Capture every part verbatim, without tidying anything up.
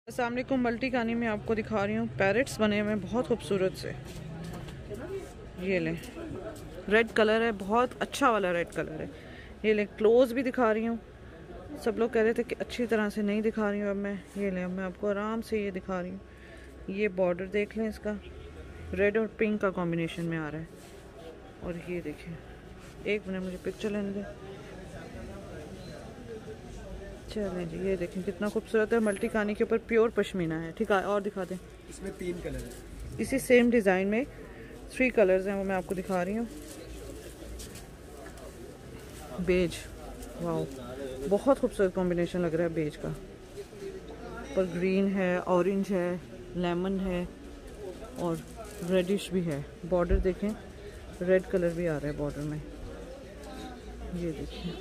अस्सलाम वालेकुम। मल्टी कानी में आपको दिखा रही हूँ पैरेट्स बने हुए हैं बहुत खूबसूरत से। ये लें, रेड कलर है, बहुत अच्छा वाला रेड कलर है। ये लें, क्लोज भी दिखा रही हूँ। सब लोग कह रहे थे कि अच्छी तरह से नहीं दिखा रही हूँ, अब मैं ये लें, अब मैं आपको आराम से ये दिखा रही हूँ। ये बॉर्डर देख लें, इसका रेड और पिंक का कॉम्बिनेशन में आ रहा है। और ये देखें, एक मिनट मुझे पिक्चर लेने दें। चलें जी, ये देखें कितना खूबसूरत है। मल्टी कानी के ऊपर प्योर पश्मीना है। ठीक है, और दिखा दें। इसमें तीन कलर है, इसी सेम डिज़ाइन में थ्री कलर्स हैं, वो मैं आपको दिखा रही हूँ। बेज, वाओ, बहुत खूबसूरत कॉम्बिनेशन लग रहा है बेज का। पर ग्रीन है, ऑरेंज है, लेमन है और रेडिश भी है। बॉर्डर देखें, रेड कलर भी आ रहा है बॉर्डर में। ये देखिए,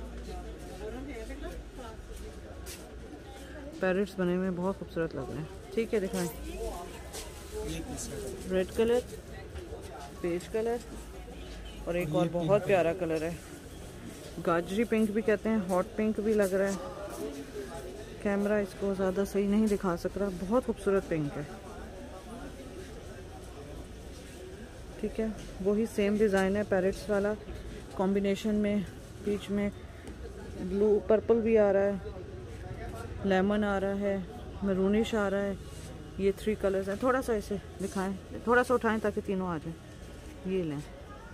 पैरेट्स बने हुए बहुत खूबसूरत लग रहे हैं। ठीक है, दिखाएं। रेड कलर, बेज कलर और एक और बहुत प्यारा कलर है, गाजरी पिंक भी कहते हैं, हॉट पिंक भी लग रहा है। कैमरा इसको ज़्यादा सही नहीं दिखा सक रहा, बहुत खूबसूरत पिंक है। ठीक है, वही सेम डिज़ाइन है पैरेट्स वाला, कॉम्बिनेशन में बीच में ब्लू पर्पल भी आ रहा है, लेमन आ रहा है, मरूनिश आ रहा है। ये थ्री कलर्स हैं। थोड़ा सा इसे दिखाएं, थोड़ा सा उठाएं ताकि तीनों आ जाए। ये लें,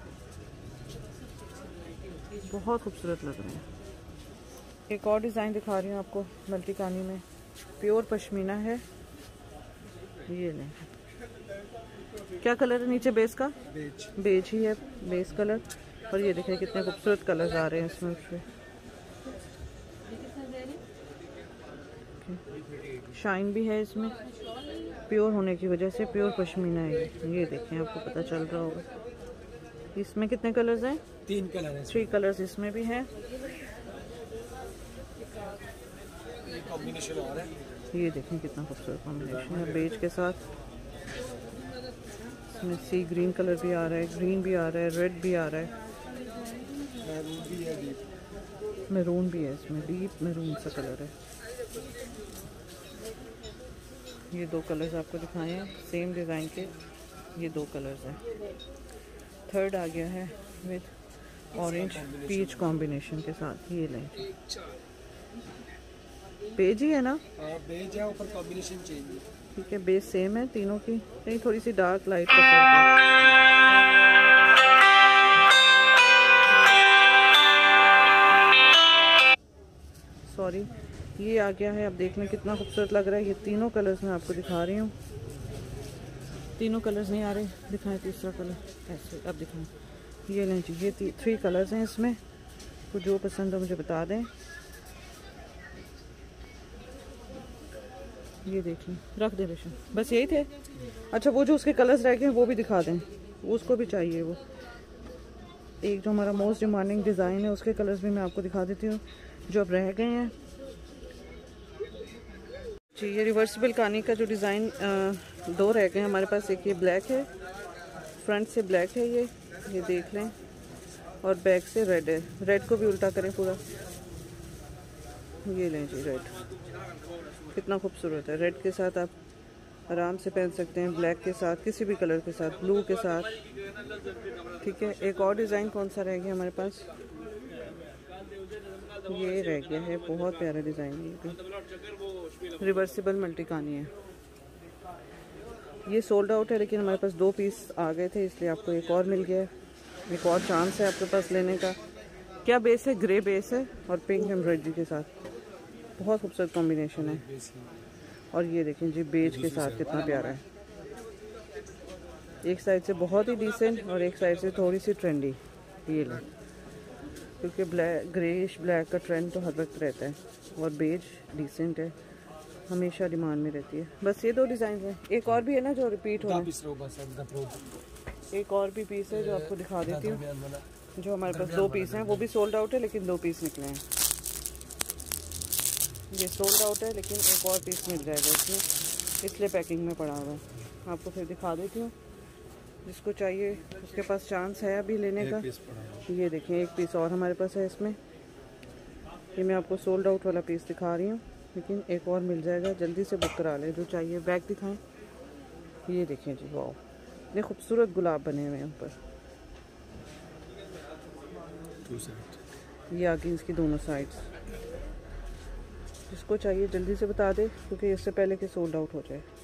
बहुत खूबसूरत लग रहे हैं। एक और डिज़ाइन दिखा रही हूँ आपको मल्टी कानी में, प्योर पश्मीना है। ये लें, क्या कलर है नीचे बेस का? बेज बेज ही है बेस कलर। और ये देखें कितने खूबसूरत कलर्स आ रहे हैं इसमें। उससे शाइन भी है इसमें, प्योर होने की वजह से प्योर पश्मीना है ये। ये देखें, आपको पता चल रहा होगा। इसमें कितने कलर्स हैं? तीन कलर है, थ्री कलर्स इसमें भी हैं। ये कॉम्बिनेशन आ रहा है। ये देखें कितना खूबसूरत कॉम्बिनेशन है बेज के साथ। इसमें सी ग्रीन कलर भी आ रहा है, ग्रीन भी आ रहा है, रेड भी आ रहा है, मैरून भी है, डीप मैरून भी है। इसमें डीप मैरून सा कलर है। ये दो कलर्स आपको दिखाए हैं सेम डिज़ाइन के, ये दो कलर्स हैं। थर्ड आ गया है विद ऑरेंज पीच कॉम्बिनेशन के साथ। ये लें, बेज ही है ना? हाँ, बेज है, ऊपर कॉम्बिनेशन चेंज है। ठीक है, बेस सेम है तीनों की, कहीं थोड़ी सी डार्क लाइट का फर्क है। सॉरी, ये आ गया है। अब देखने कितना खूबसूरत लग रहा है। ये तीनों कलर्स मैं आपको दिखा रही हूँ। तीनों कलर्स नहीं आ रहे, दिखाएं तीसरा कलर ऐसे। अब दिखाएं, ये लें जी, ये थ्री कलर्स हैं इसमें। तो जो पसंद हो मुझे बता दें। ये देखिए, रख दे रेशम, बस यही थे। अच्छा, वो जो उसके कलर्स रह गए हैं वो भी दिखा दें, उसको भी चाहिए। वो एक जो हमारा मोस्ट डिमांडिंग डिज़ाइन है, उसके कलर्स भी मैं आपको दिखा देती हूँ जो अब रह गए हैं जी। ये रिवर्सिबल कानी का जो डिज़ाइन दो रह गए हैं हमारे पास। एक ये ब्लैक है, फ्रंट से ब्लैक है ये ये देख लें, और बैक से रेड है। रेड को भी उल्टा करें पूरा। ये लें जी, रेड कितना खूबसूरत है। रेड के साथ आप आराम से पहन सकते हैं, ब्लैक के साथ, किसी भी कलर के साथ, ब्लू के साथ। ठीक है, एक और डिज़ाइन कौन सा रह गया हमारे पास? ये रह गया है, बहुत प्यारा डिज़ाइन। ये भी रिवर्सिबल मल्टी कानी है। ये सोल्ड आउट है, लेकिन हमारे पास दो पीस आ गए थे, इसलिए आपको एक और मिल गया है। एक और चांस है आपके पास लेने का। क्या बेस है? ग्रे बेस है और पिंक एम्ब्रॉयडरी के साथ, बहुत खूबसूरत कॉम्बिनेशन है। और ये देखें जी, बेज के साथ कितना प्यारा है। एक साइड से बहुत ही डिसेंट और एक साइड से थोड़ी सी ट्रेंडी। ये लें, क्योंकि ब्लैक, ग्रेइश ब्लैक का ट्रेंड तो हर वक्त रहता है, और बेज डिसेंट है, हमेशा डिमांड में रहती है। बस ये दो डिज़ाइन हैं। एक और भी है ना जो रिपीट हो रहा है। एक और भी पीस है जो आपको दिखा देती हूँ। जो हमारे पास दो पीस हैं, वो भी सोल्ड आउट है, लेकिन दो पीस निकले हैं। ये सोल्ड आउट है, लेकिन एक और पीस मिल जाएगा इसमें, इसलिए पैकिंग में पड़ा हुआ है। आपको फिर दिखा देती हूँ, जिसको चाहिए उसके पास चांस है अभी लेने का। ये देखें, एक पीस और हमारे पास है इसमें। ये मैं आपको सोल्ड आउट वाला पीस दिखा रही हूँ। लेकिन एक और मिल जाएगा, जल्दी से बुक करा लें जो चाहिए। बैग दिखाएं, ये देखें जी, वाह, ये खूबसूरत गुलाब बने हुए हैं ऊपर। ये आगे इसकी दोनों साइड्स। जिसको चाहिए जल्दी से बता दे, क्योंकि इससे पहले कि सोल्ड आउट हो जाए।